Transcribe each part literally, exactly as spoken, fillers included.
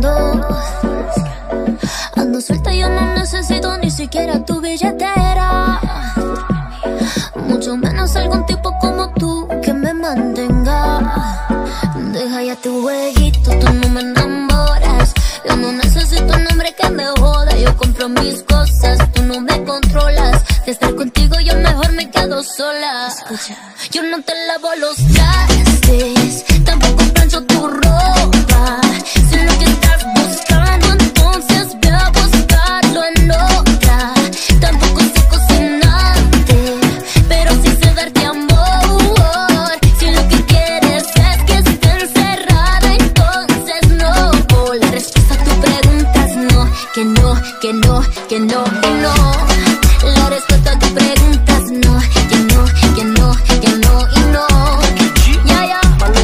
buscando. Ando suelta, yo no necesito ni siquiera tu billetera, mucho menos algún tipo como tú que me mantenga. Deja ya tu jueguito, tú no me enamoras. Yo no necesito un hombre que me joda. Yo compro mis cosas, tú no me controlas. De estar contigo yo mejor me quedo sola. Escucha, yo no te lavo los trastes, tampoco plancho tu ropa. Sé lo que estás buscando, entonces ve a buscarlo en otra. Tampoco sé cocinarte, pero sí sé darte amor. Si lo que quieres es que esté encerrada, entonces no. La respuesta a tu pregunta es no, que no, que no, que no, que no. La respuesta a tu pregunta es no, que no, que no, que no y no. Ya, ya.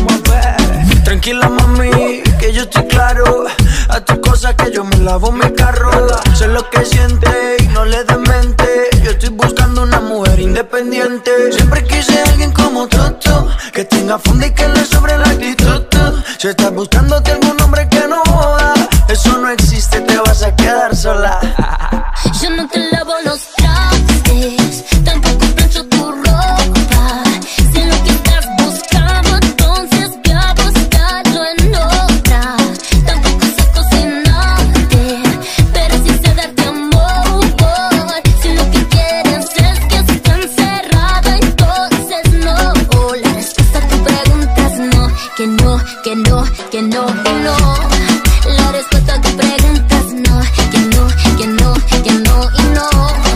Tranquila mami, que yo estoy claro. A tu cosa que yo me lavo mi carro. Sé lo que siente y no le demente. Yo estoy buscando una mujer independiente. Siempre quise a alguien como Toto, que tenga fondo y que le sobre la actitud. Si estás buscándote algún hombre que no joda, eso no existe, te vas a quedar sola. Yo no te lavo los trastes, tampoco plancho tu ropa. Sé lo que estás buscando, entonces ve a buscarlo en otra. Tampoco sé cocinarte, pero sí sé darte amor. Si lo que quieres es que esté encerrada, entonces no. La respuesta a tu pregunta es no, que no, que no, que no, que no. La respuesta a tu pregunta es no, que no, que no, que no y no.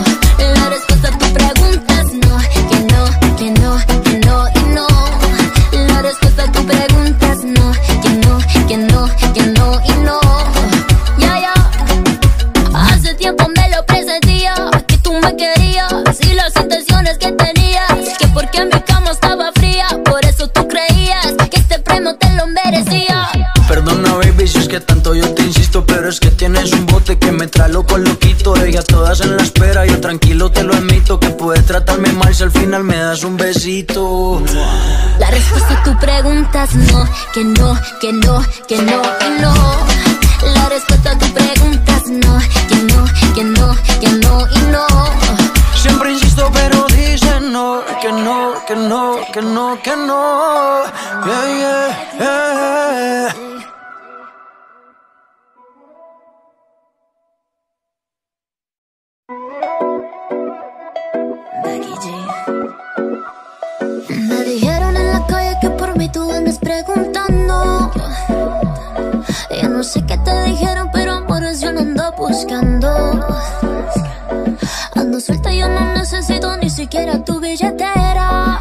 La respuesta a tu pregunta es no, que no, que no, que no y no. La respuesta a tu pregunta es no, que no, que no, que no y no. Ya, ya. Hace tiempo me lo presentía, que tú me querías y las intenciones que tenías, que porque mi cama estaba fría, por eso tú creías que este premio te lo merecía. Perdona baby si es que tanto yo te insisto, pero es que tienes un bote que me trae loco loquito. Ella todas en la espera, yo tranquilo te lo admito, que puedes tratarme mal si al final me das un besito. La respuesta a tu pregunta es no, que no, que no, que no y no. La respuesta a tu pregunta es no, que no, que no, que no y no. Siempre insisto pero dicen no, que no, que no, que no, que no. Yeah, yeah, yeah. Me dijeron en la calle que por mí tú andas preguntando. Yo no sé qué te dijeron, pero amores yo no ando buscando. Ando suelta, yo no necesito ni siquiera tu billetera,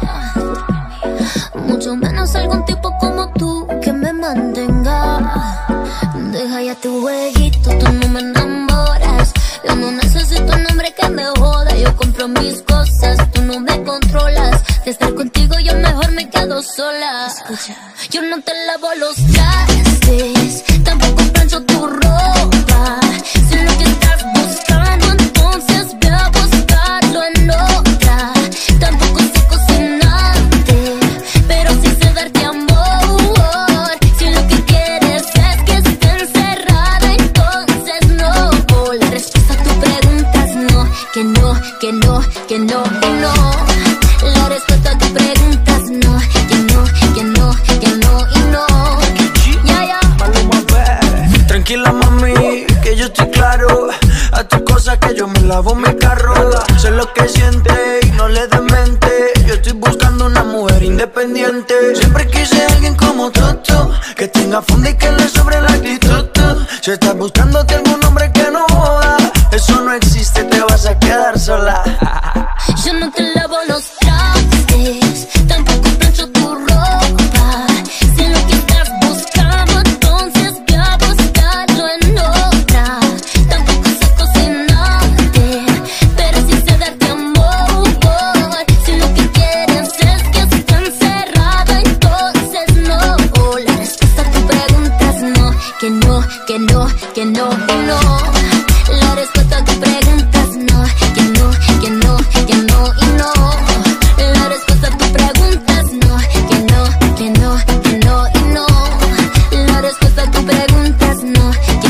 mucho menos algún tipo como tú que me mantenga. Deja ya tu jueguito, tú no me enamoras. Yo no necesito un hombre que me joda. Yo compro mis cosas, tú no me controlas. De estar contigo yo mejor me quedo sola. Escucha, yo no te lavo los trastes, tampoco plancho tu ropa. Sé lo que estás buscando, entonces ve a buscarlo en otra. Tampoco sé cocinarte, pero sí sé darte amor. Si lo que quieres es que esté encerrada, entonces no. La respuesta a tu pregunta es no, que no, que no, que no, que no. La respuesta a tu pregunta es no, que no, que no, que no y no. Ya, ya. Tranquila mami, que yo estoy claro. A tu cosa que yo me lavo mi carro. Sé lo que siente y no le demente. Yo estoy buscando una mujer independiente. Siempre quise a alguien como Toto, que tenga fondo y que le sobre la actitud. Si estás buscándote algún hombre que no joda, eso no existe, te vas a quedar sola. Yo no te lavo los trastes, tampoco plancho tu ropa. Sé lo que estás buscando, entonces ve a buscarlo en otra. Tampoco sé cocinarte, pero sí sé darte amor. Si lo que quieres es que esté encerrada, entonces no. La respuesta a tu pregunta es no, que no, que no, que no, que no. La respuesta a tu pregunta es no, que no, que no, que no y no. La respuesta a tu pregunta es no, que no, que no, que no y no. La respuesta a tu pregunta es no, que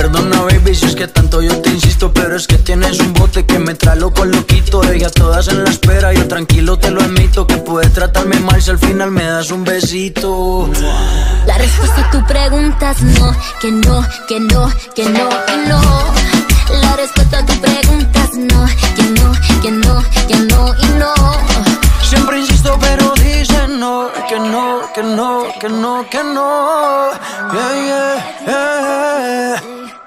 Perdona baby si es que tanto yo te insisto, pero es que tienes un bote que me trae loco loquito. Ella todas en la espera, yo tranquilo te lo admito, que puedes tratarme mal si al final me das un besito. La respuesta a tu pregunta es no, que no, que no, que no, que no. La respuesta a tu pregunta es no, que no, que no, que no y no. Siempre insisto pero dicen no, que no, que no, que no, que no. Yeah, yeah, yeah.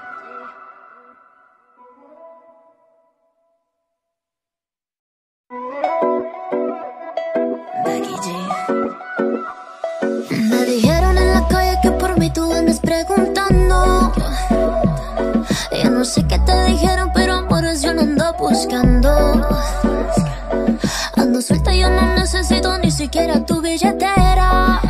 Me dijeron en la calle que por mí tú andas preguntando. Yo no sé qué te dijeron, pero amores yo no ando buscando. Ando suelta, yo no necesito ni siquiera tu billetera,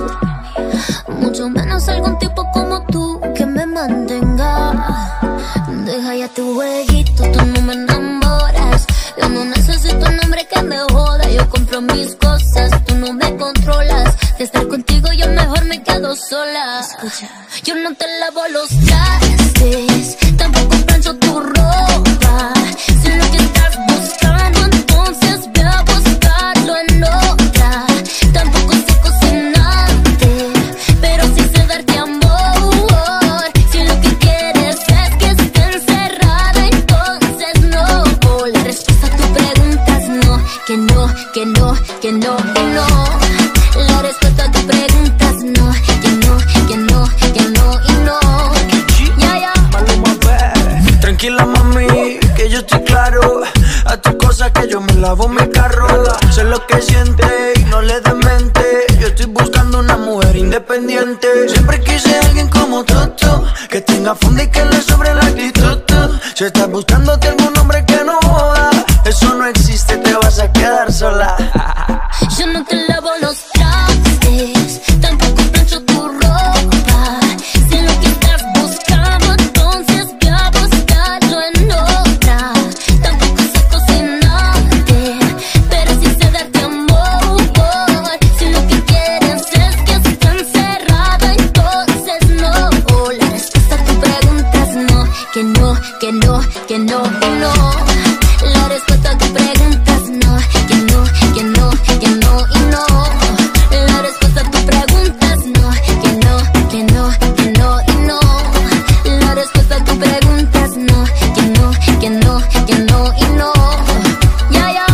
mucho menos algún tipo como tú que me mantenga. Deja ya tu jueguito, tú no me enamoras. Yo no necesito un hombre que me joda. Yo compro mis cosas, tú no me controlas. De estar contigo yo mejor me quedo sola. Escucha, yo no te lavo los trastes, tampoco plancho tu ropa. Sé lo que estás buscando, entonces ve a buscarlo en otra. Tampoco sé cocinarte, pero sí sé darte amor. Si lo que quieres es que esté encerrada, entonces no. La respuesta a tu pregunta es no, que no, que no, que no, que no. La respuesta a tu pregunta es no, que no, que no, que no y no. Ya, ya. Tranquila mami, que yo estoy claro. A tu cosa que yo me lavo mi carro. Sé lo que siente y no le des mente. Yo estoy buscando una mujer independiente. Siempre quise a alguien como tú, tú, que tenga fondo y que le sobre la actitud. Si estás buscándote algún hombre que no joda, eso no existe, te vas a quedar sola. Yo no te lavo los trastes, tampoco plancho tu ropa. Sé lo que estás buscando, entonces ve a buscarlo en otra. Tampoco sé cocinarte, pero sí sé darte amor. Si lo que quieres es que esté encerrada, entonces no. La respuesta a tu pregunta es no, que no, que no, que no, que no. La respuesta a tu pregunta es no, que no, que no, que no y no. La respuesta a tu pregunta es no, que no, que no, que no y no. La respuesta a tu pregunta es no, que no, que no, que no y no. Ya, ya.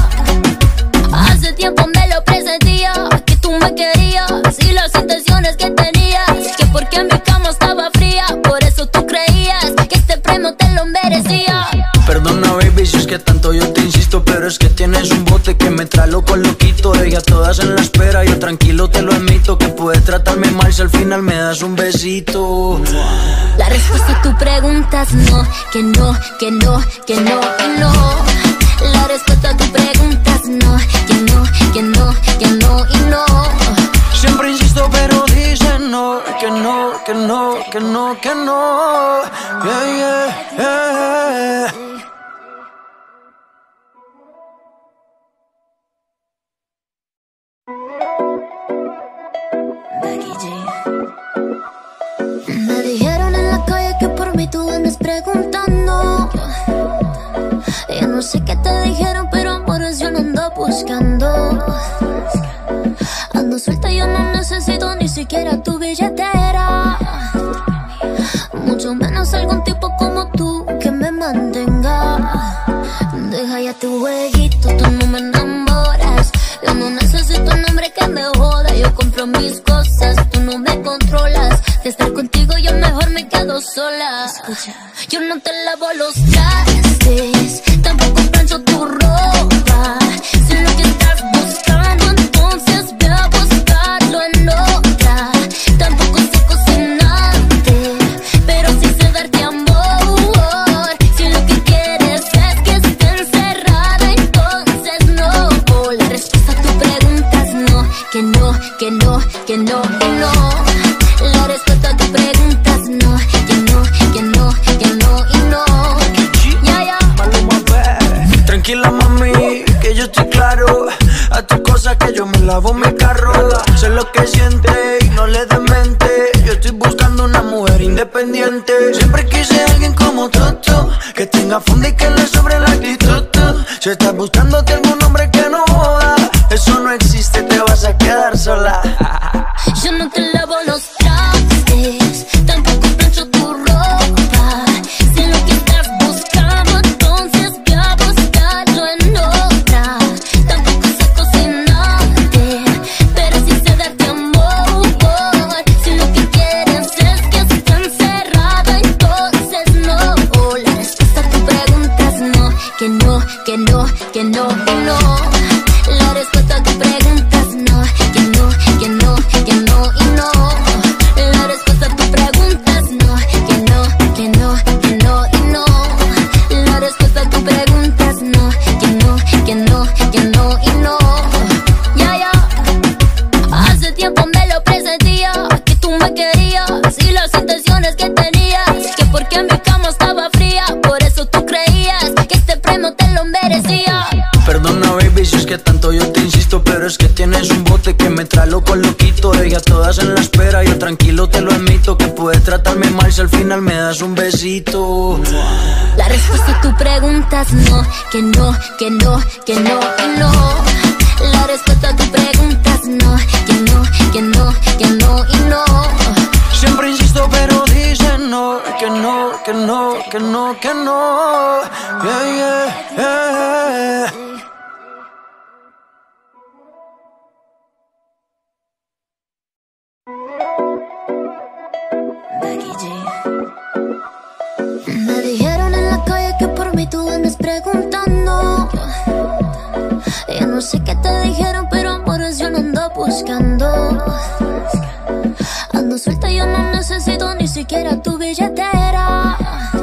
Hace tiempo me lo presentía, que tú me querías y las intenciones que tenías, que porque mi cama estaba fría, por eso tú creías que este premio te lo merecía. Perdona baby si es que tanto yo te insisto, pero es que tienes un bote que me trae loco loquito. Ella todas en la espera, yo tranquilo te lo admito, que puedes tratarme mal si al final me das un besito. La respuesta a tu pregunta es no, que no, que no, que no y no. La respuesta a tu pregunta es no, que no, que no, que no y no. Siempre insisto pero dicen no, que no, que no, que no, que no. Yeah, yeah, yeah. Me dijeron en la calle que por mí tú andas preguntando. Yo no sé qué te dijeron, pero amores yo no ando buscando. Ando suelta, yo no necesito ni siquiera tu billetera, mucho menos algún tipo como tú que me mantenga. Deja ya tu jueguito, tú no me enamoras. Yo no necesito un hombre que me joda. Yo compro mis cosas, tú no me controlas. De estar contigo yo mejor me quedo sola. Escucha, yo no te lavo los trastes, tampoco plancho tu ropa. Sé lo que estás buscando, entonces ve a buscarlo en otra. Tampoco sé cocinarte, pero sí sé darte amor. Si lo que quieres es que esté encerrada, entonces no. La respuesta a tu pregunta es no, que no, que no, que no, que no. La respuesta a tu pregunta es no, que no, que no, que no y no. Ya, ya. Tranquila mami, que yo estoy que tenga fondo y que le sobre la actitud. Si estás buscándote algún hombre que no joda, eso no existe, te vas a quedar sola. Yo no te lavo los trastes, tampoco plancho tu ropa. Si lo que estás buscando, entonces voy a buscarlo en otra. Tampoco sé cocinarte, pero sí sé darte amor. Si lo que quieres es que esté encerrada, entonces no. La respuesta a tu pregunta es no, que no, que no, que no, que no. La respuesta a tu pregunta es no, que no, que no, que no y no. La respuesta a tu pregunta es no, que no, que no, que no y no. La respuesta a tu pregunta es no, que no, que no, que no y no. Ya, ya. Hace tiempo me lo presentía, que tú me querías y las intenciones que tenías, que porque mi cama estaba fría, por eso tú creías que este premio te lo merecía. Perdona baby si es que tanto yo te insisto, pero es que tienes un bote que me trae loco loquito. Ella todas en la espera, yo tranquilo te lo admito, que puedes tratarme mal si al final me das un besito. La respuesta a tu pregunta es no, que no, que no, que no y no. La respuesta a tu pregunta es no, que no, que no, que no y no. Siempre insisto pero dicen no, que no, que no, que no, que no. Yeah, yeah, yeah. Me dijeron en la calle que por mí tú andas preguntando. Yo no sé qué te dijeron, pero amores yo no ando buscando. Ando suelta, yo no necesito ni siquiera tu billetera,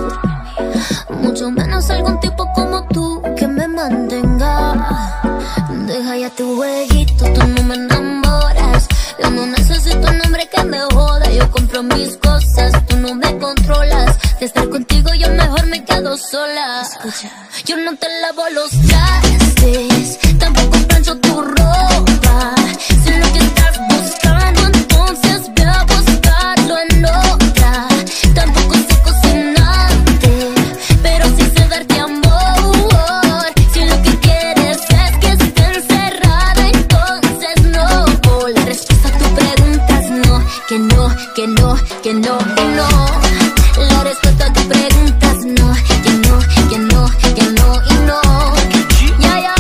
mucho menos algún tipo como tú que me mantenga. Deja ya tu jueguito, tú no me enamoras. Yo no necesito un hombre que me joda. Yo compro mis cosas, tú no me controlas. De estar contigo yo mejor me quedo sola. Escucha, yo no te lavo los trastes, tampoco plancho tu ropa. Si lo que estás buscando, entonces voy a buscarlo en otra. Tampoco sé cocinarte, pero sí sé darte amor. Si lo que quieres es que esté encerrada, entonces no. La respuesta a tu pregunta es no, que no, que no, que no y no. La respuesta a tu pregunta es no, que no, que no, que no y no. Ya, ya.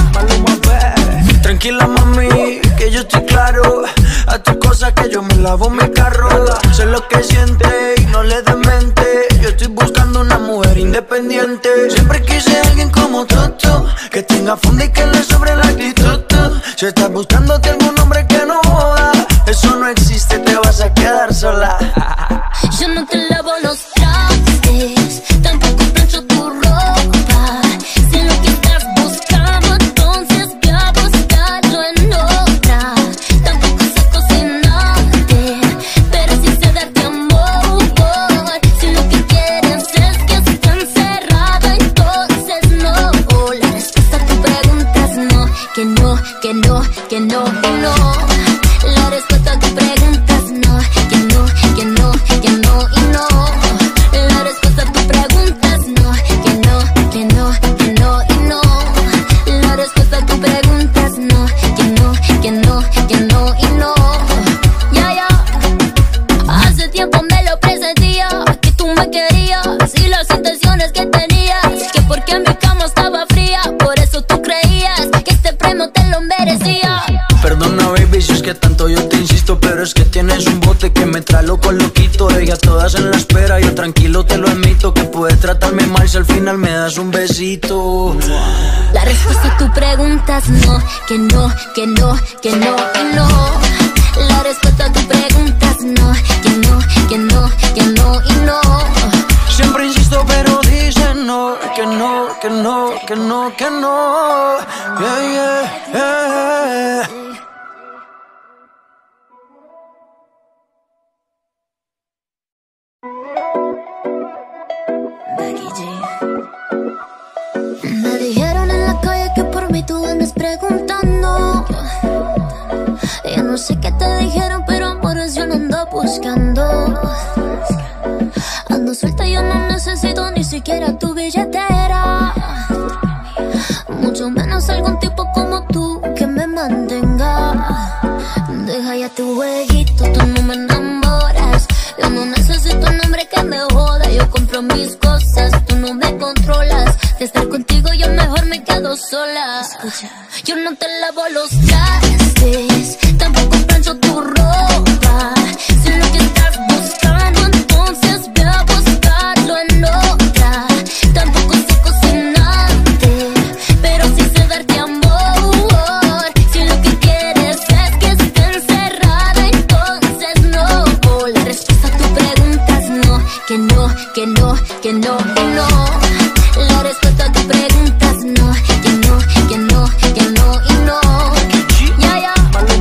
Tranquila mami, que yo estoy claro. A tu cosa que yo me lavo mi carro. Sé lo que siente y no le des mente. Yo estoy buscando una mujer independiente. Siempre quise a alguien como tú, tú, que tenga fondo y que le sobre la actitud. Si estás buscándote algún hombre que no joda, eso no existe, te vas a quedar sola. Yo no te lavo los trastes, tampoco plancho tu ropa. Si lo que estás buscando, entonces voy a buscarlo en otra. Tampoco sé cocinarte, pero sí sé darte amor. Si lo que quieres es que esté encerrada, entonces no. La respuesta a tu pregunta es no, que no, que no, que no y no. La respuesta a tu pregunta es no, que no, que no, que no y no. La respuesta a tu pregunta es no, que no, que no, que no y no. La respuesta a tu pregunta es no, que no, que no, que no y no. Ya, ya. Hace tiempo me lo presentía, que tú me querías y las intenciones que tenías, que porque mi cama estaba fría, por eso tú creías que este premio te lo merecía. Perdona baby si es que tanto yo te insisto, pero es que tienes un bote que me trae loco loquito. Ella todas en la espera, yo tranquilo te lo admito, que puedes tratarme mal si al final me das un besito. La respuesta a tu pregunta es no, que no, que no, que no y no. La respuesta a tu pregunta es no, que no, que no, que no y no. Siempre insisto pero dicen no, que no, que no, que no, que no. Yeah, yeah, yeah. Me dijeron en la calle que por mí tú andas preguntando. Yo no sé qué te dijeron, pero amores yo no ando buscando. Ando suelta, yo no necesito ni siquiera siquiera tu billetera, mucho menos algún tipo como tú que me mantenga. Deja ya tu jueguito, tú no me enamoras. Yo no necesito un hombre que me joda. Yo compro mis cosas, tú no me controlas. De estar contigo yo mejor me quedo sola. Escucha. Yo no te lavo los trastes, tampoco plancho tu ropa. Si lo que estás buscando, entonces ve a buscarlo en otra. Tampoco sé cocinarte, pero sí sé darte amor. Si lo que quieres es que esté encerrada, entonces no. La respuesta a tu pregunta es no, que no, que no, que no, que no. La respuesta a tu pregunta es no, que no, que no, que no y no. Ya, ya.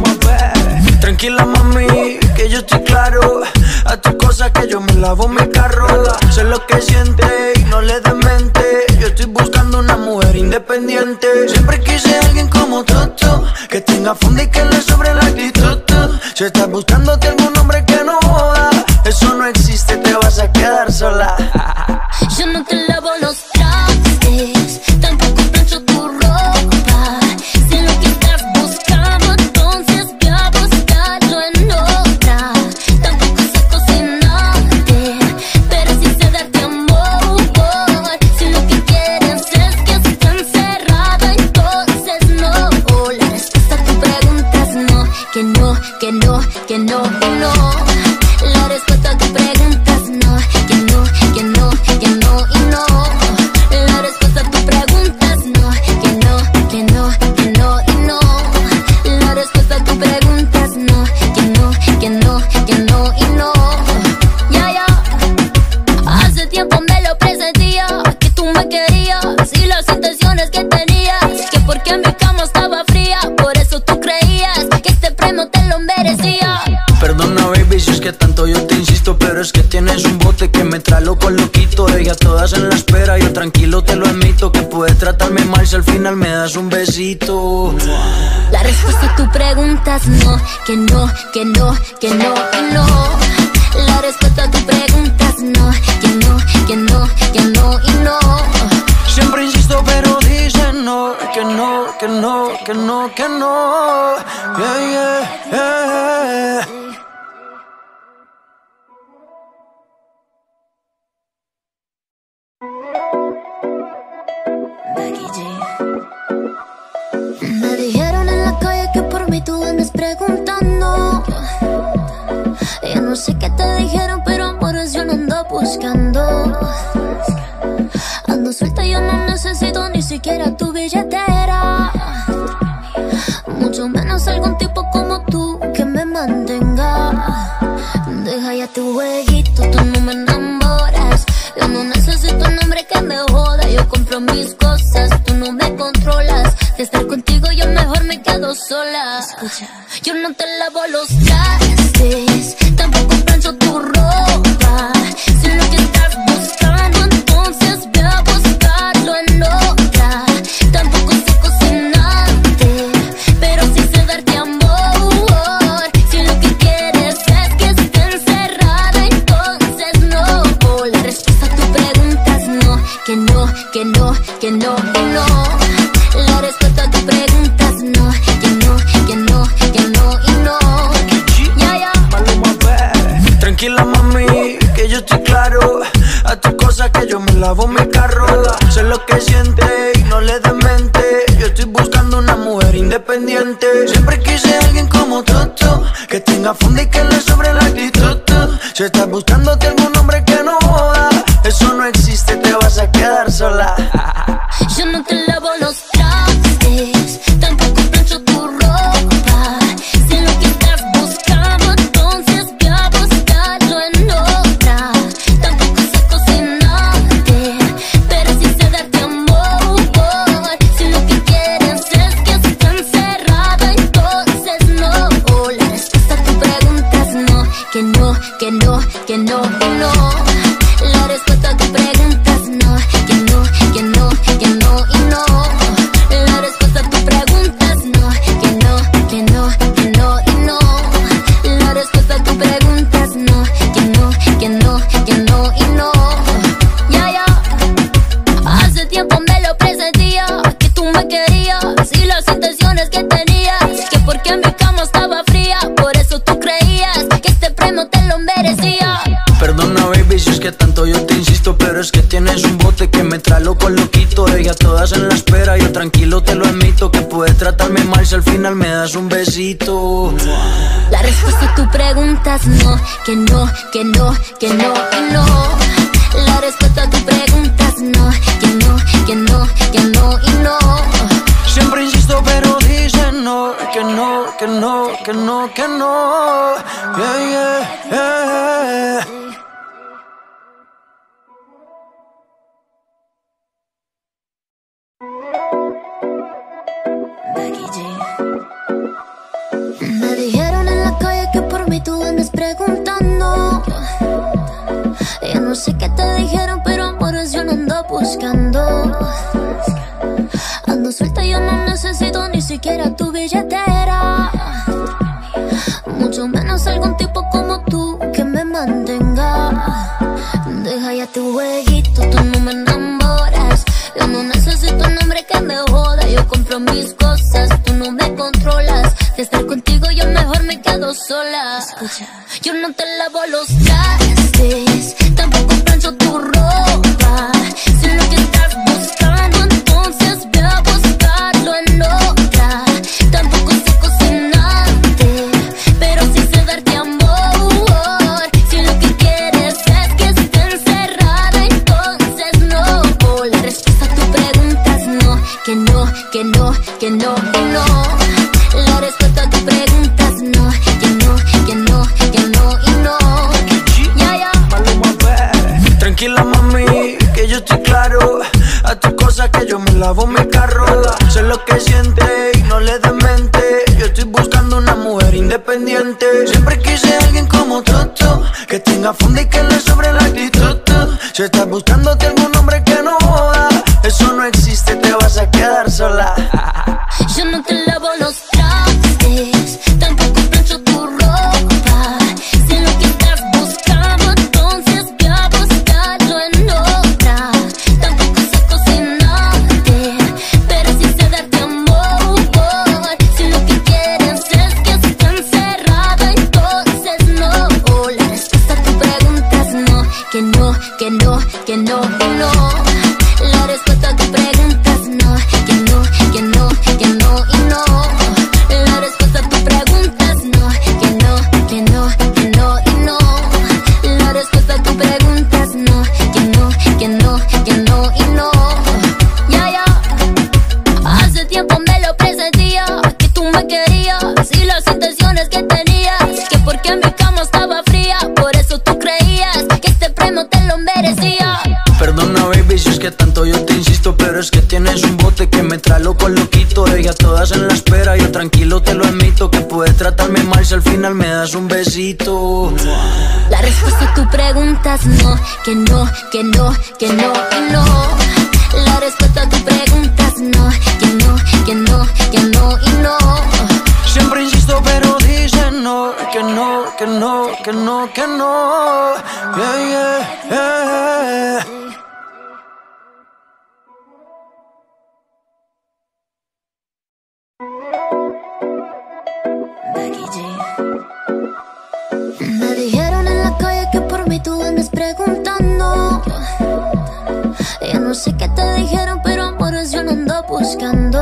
Tranquila mami, que yo estoy claro. A tu cosa que yo me lavo mi carro. Sé lo que siente y no le des mente. Yo estoy buscando una mujer independiente. Siempre quise a alguien como tú, tú, que tenga fondo y que le sobre la actitud. Si estás buscándote algún hombre que no joda, eso no existe, te vas a quedar sola. Yo no te lavo los trastes, tampoco plancho tu ropa. Si lo que estás buscando, entonces ve a buscarlo en otra. Tampoco sé cocinarte, pero sí sé darte amor. Si lo que quieres es que esté encerrada, entonces no. La respuesta a tu pregunta es no, que no, que no, que no, que no. La respuesta a tu pregunta es no, que no, que no, que no y no. La respuesta a tu pregunta es no, que no, que no, que no y no. La respuesta a tu pregunta es no, que no, que no, que no y no. Ya, ya. Hace tiempo me lo presentía, que tú me querías y las intenciones que tenías, que porque mi cama estaba fría, por eso tú creías que este premio te lo merecía. Perdona baby si es que tanto yo te insisto, pero es que tienes un bote que me trae loco loquito. Ellas todas en la espera, yo tranquilo te lo admito, que puedes tratarme mal si al final me das un besito. La respuesta a tu pregunta es no, que no, que no, que no y no. La respuesta a tu pregunta es no, que no, que no, que no y no. Siempre insisto pero dicen no, que no, que no, que no, que no. Yeah, yeah, yeah. Me dijeron en la calle que por mí tú andas preguntando. Yo no sé qué te dijeron, pero amores yo no ando buscando. Ando suelta, yo no necesito ni siquiera tu billetera, mucho menos algún tipo como tú que me mantenga. Deja ya tu jueguito, tú no me enamoras. Yo no necesito un hombre que me joda. Yo compro mis cosas, tú no me controlas. De estar contigo yo mejor me quedo sola. Escucha. Yo no te lavo los trastes, tampoco plancho tu ropa. Si lo que estás buscando, entonces ve a buscarlo en otra. Tampoco sé cocinarte, pero sí sé darte amor. Si lo que quieres es que esté encerrada, entonces no. La respuesta a tu pregunta es no, que no, que no, que no, que no. La respuesta a tu pregunta es no, que no, que no, que no y no. Ya, ya. Tranquila mami, que yo estoy claro. A tu cosa que yo me lavo mi carro. Sé lo que siente y no le des mente. Yo estoy buscando una mujer independiente. Siempre quise a alguien como tú, tú, que tenga fondo y que le sobre la actitud. Si estás buscándote algún hombre que no joda, eso no existe, te vas a quedar sola. Yo no te lavo los trastes, tampoco plancho tu ropa. Si lo que estás buscando, entonces ve a buscarlo en otra. Tampoco sé cocinarte, pero sí sé darte amor. Si lo que quieres es que esté encerrada, entonces no. La respuesta a tu pregunta es no, que no, que no, que no, que no. La respuesta a tu pregunta es no, que no, que no. bote que me trae loco loquito. Ella todas en la espera, yo tranquilo te lo admito, que puedes tratarme mal si al final me das un besito. La respuesta a tu pregunta es no, que no, que no, que no y no. La respuesta a tu pregunta es no, que no, que no, que no y no. Siempre insisto pero dicen no, que no, que no, que no, que no. Yeah, yeah, yeah. Me dijeron en la calle que por mí tú andas preguntando. Yo no sé qué te dijeron, pero amores yo no ando buscando. Ando suelta, yo no necesito ni siquiera tu billetera, mucho menos algún tipo como tú que me mantenga. Deja ya tu jueguito, tú no me enamoras. Yo no necesito un hombre que me joda. Yo compro mis cosas, tú no me controlas. De estar contigo yo mejor me quedo sola. Escucha. Yo no te lavo los trastes, tampoco plancho tu ropa. Si lo que estás buscando, entonces ve a buscarlo en otra. Tampoco sé cocinarte, pero sí sé darte amor. Si lo que quieres es que esté encerrada, entonces no. Oh, la respuesta a tu pregunta es no, que no, que no, que no, que no. La respuesta a tu pregunta es no, que no, que no, que no y no. Ya, ya. Tranquila mami, que yo estoy claro. A tus cosas que yo me lavo mi carro. Sé lo que siente y no le des mente. Yo estoy buscando una mujer independiente. Siempre quise a alguien como tú, tú, que tenga fondo y que le sobre la actitud. Si estás buscándote algún hombre que no joda, eso no existe, te vas a quedar sola. Yo no te lavo los trastes, tampoco plancho tu ropa. Si lo que estás buscando, entonces ve a buscarlo en otra. Tampoco sé cocinarte, pero sí sé darte amor. Si lo que quieres es que esté encerrada, entonces no. Oh, la respuesta a tu pregunta es no, que no, que no, que no, que no. La respuesta a tu pregunta es no, que no, que no, que no y no. La respuesta a tu pregunta es no, que no, que no, que no y no. La respuesta a tu pregunta es no, que no, que no, que no y no. Ya, ya. Hace tiempo me lo presentía, que tú me querías y las intenciones que tenías, que porque mi cama estaba fría, por eso tú creías que este premio te lo merecía. Perdona baby si es que tanto yo te insisto, pero es que tienes un bote que me trae loco loquito. Ella todas en la espera, yo tranquilo te lo admito, que puedes tratarme mal si al final me das un besito. La respuesta a tu pregunta es no, que no, que no, que no y no. La respuesta a tu pregunta es no, que no, que no, que no y no. Siempre insisto pero dicen no, que no, que no, que no, que no. Yeah, yeah, yeah. Me dijeron en la calle que por mí tú andas preguntando. Yo no sé qué te dijeron, pero amores yo no ando buscando.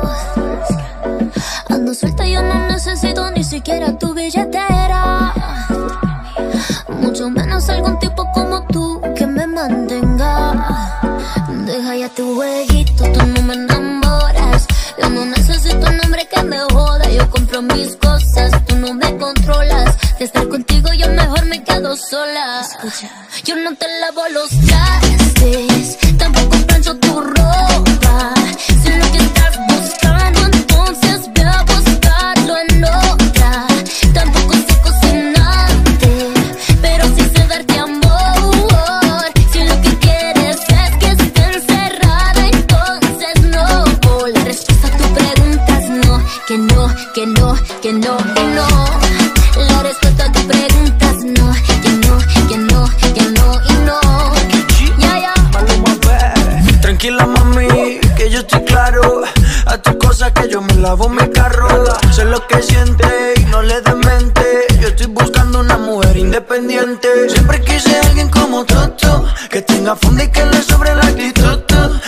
Ando suelta, yo no necesito ni siquiera tu billetera, mucho menos algún tipo como tú que me mantenga. Deja ya tu jueguito, tú no me enamoras. Yo no necesito un hombre que me joda. Yo compro mis cosas, tú no me controlas. De estar contigo yo mejor me quedo sola. Escucha. Yo no te lavo los trastes, tampoco plancho tu ropa. Si lo que estás buscando, entonces ve a buscarlo en otra. Tampoco sé cocinarte, pero sí sé darte amor. Si lo que quieres es que esté encerrada, entonces no. Oh, la respuesta a tu pregunta es no, que no, que no, que no, que no. La respuesta a tu pregunta es no, que no, que no, que no y no. Ya, ya. Tranquila mami, que yo estoy claro. A tus cosas que yo me lavo mi carro. Sé lo que siente y no le des mente. Yo estoy buscando una mujer independiente. Siempre quise a alguien como tú, tú, que tenga fondo y que le sobre la actitud.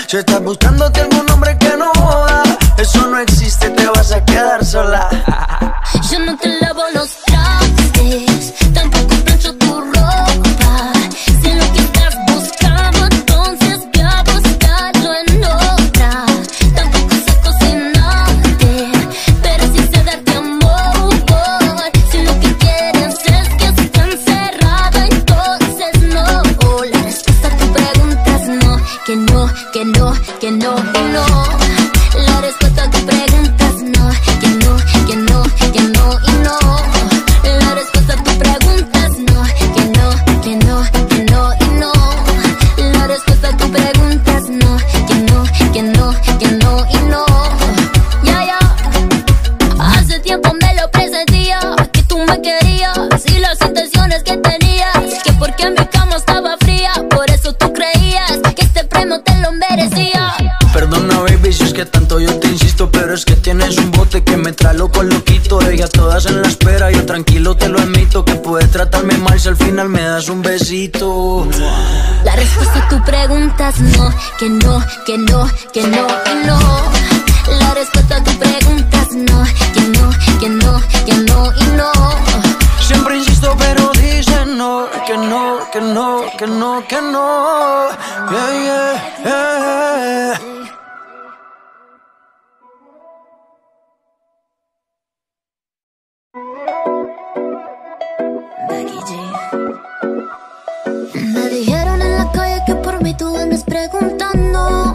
Si estás buscándote algún hombre que no joda, eso no existe, te vas a quedar sola. Yo no te lavo los trastes, tampoco plancho tu ropa. Si lo que estás buscando, entonces ve a buscarlo en otra. Tampoco sé cocinarte, pero sí sé darte amor. Si lo que quieres es que esté encerrada, entonces no. La respuesta a tu pregunta es no, que no, que no, que no, que no. La respuesta a tu pregunta es no, que no, que no, que no y no. La respuesta a tu pregunta es no, que no, que no, que no y no. La respuesta a tu pregunta es no, que no, que no, que no y no. Ya, ya. Hace tiempo me lo presentía, que tú me querías y las intenciones que tenías, que porque mi cama estaba fría, por eso tú creías que este premio te lo merecía. Perdona baby si es que tanto yo te insisto, pero es que tienes un bote que me trae loco loquito. Ella todas en la espera, yo tranquilo te lo admito, que puedes tratarme mal si al final me das un besito. La respuesta a tu pregunta es no, que no, que no, que no y no. La respuesta a tu pregunta es no, que no, que no, que no y no. Siempre insisto pero dicen no, que no, que no, que no, que no. Yeah, yeah, yeah. Me dijeron en la calle que por mí tú andas preguntando.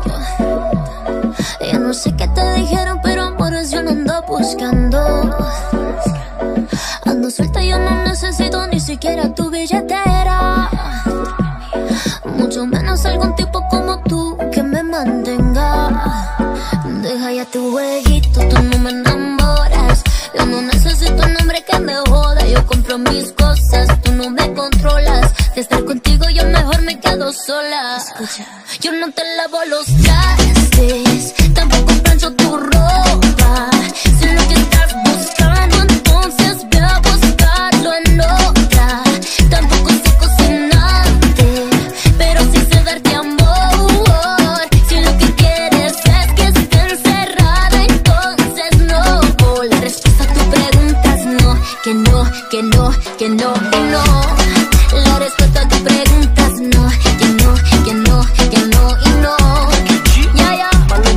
Yo no sé qué te dijeron, pero amores yo no ando buscando. Ando suelta, yo no necesito ni siquiera tu billetera, mucho menos algún tipo como tú que me mantenga. Deja ya tu jueguito, tú no me enamoras. Yo no necesito un hombre que me joda. Yo compro mis cosas, tú no me controlas. De estar contigo yo mejor me quedo sola. Escucha. Yo no te lavo los trastes, tampoco plancho tu ropa. Si lo que estás buscando, entonces ve a buscarlo en otra. Tampoco sé cocinarte, pero sí sé darte amor. Si lo que quieres es que esté encerrada, entonces no. La respuesta a tu pregunta es no, que no, que no, que no, que no. La respuesta a tu pregunta es no, que no, que no, que no y no. Ya, ya.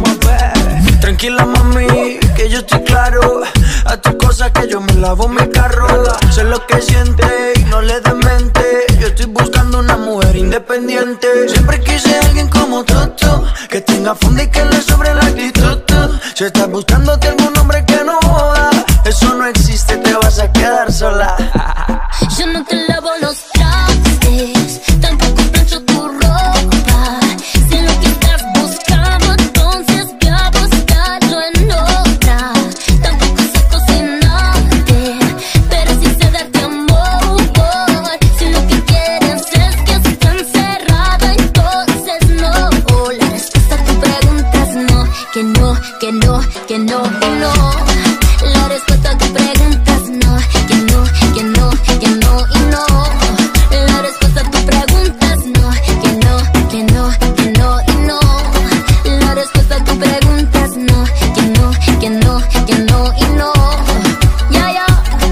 Tranquila mami, que yo estoy claro. A tus cosas que yo me lavo mi carro. Sé lo que siente y no le des mente. Yo estoy buscando una mujer independiente. Siempre quise a alguien como tú, tú, que tenga fondo y que le sobre la actitud. Si estás buscándote algún hombre que no joda, eso no existe, te vas a quedar sola. Yo no te lavo los trastes, tampoco plancho tu ropa. Si lo que estás buscando, entonces ve a buscarlo en otra. Tampoco sé cocinarte, pero sí sé darte amor. Si lo que quieres es que esté encerrada, entonces no. La respuesta a tu pregunta es no, que no, que no, que no, que no. La respuesta a tu pregunta es no, que no, que no, que no y no. La respuesta a tu pregunta es no, que no, que no, que no y no. La respuesta a tu pregunta es no, que no, que no, que no y no. Ya, ya.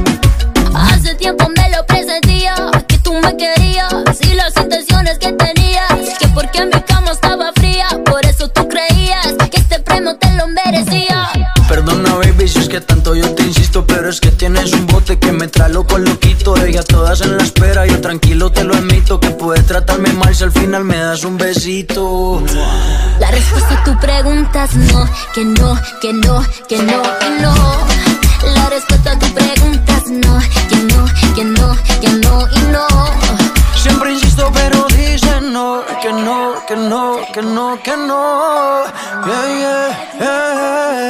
Hace tiempo me lo presentía, que tú me querías y las intenciones que tenías, que porque mi cama estaba fría, por eso tú creías que este premio te lo merecía. Perdona baby si es que tanto yo te insisto, pero es que tienes un bote que me trae loco loquito. Ella todas en la espera, yo tranquilo te lo admito, que puedes tratarme mal si al final me das un besito. La respuesta a tu pregunta es no, que no, que no, que no y no. La respuesta a tu pregunta es no, que no, que no, que no y no. Siempre insisto pero dicen no, que no, que no, que no, que no. Yeah, yeah, yeah.